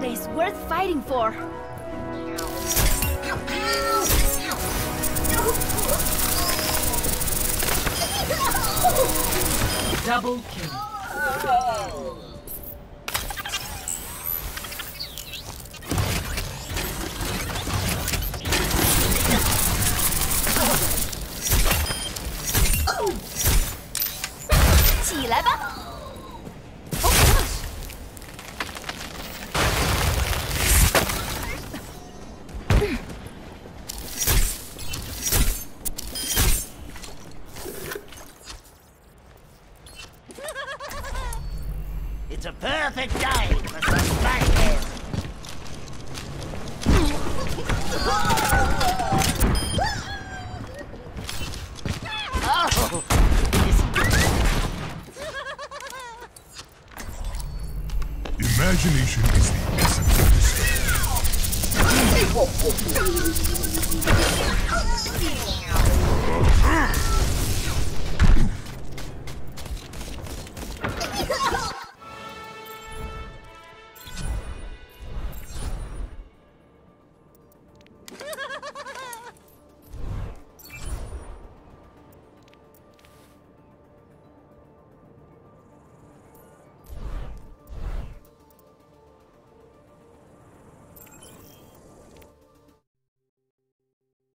always worth fighting for. Double kill. 起来吧！ It's a perfect day for some spanking. Oh, Imagination is the essence of the story.